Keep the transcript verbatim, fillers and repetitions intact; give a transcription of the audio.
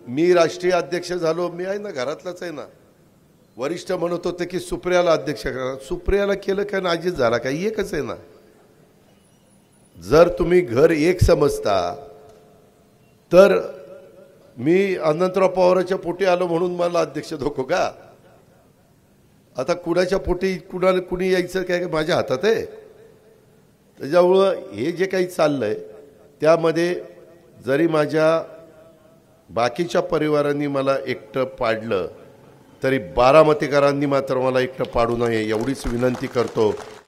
मी राष्ट्रीय अध्यक्ष झालो, मी आहे ना, घरातलाच आहे ना। वरिष्ठ म्हणत होते की सुप्रियाला अध्यक्ष करा, सुप्रियाला केलं काय ना अजित झाला काय, एकच आहे ना। जर तुम्ही घर एक समजता तर मी अनंतराव पवारांच्या पोटी आलो म्हणून मला अध्यक्ष धोको का? आता कुणाच्या पोटी कुणाला कुणी यायचं काय माझ्या हातात आहे। त्याच्यामुळं हे जे काही चाललंय त्यामध्ये जरी माझ्या बाकीच्या परिवारांनी मला एकटं पाडलं तरी बारामतीकरांनी मात्र मला एकटं पाडू नये एवढीच विनंती करतो।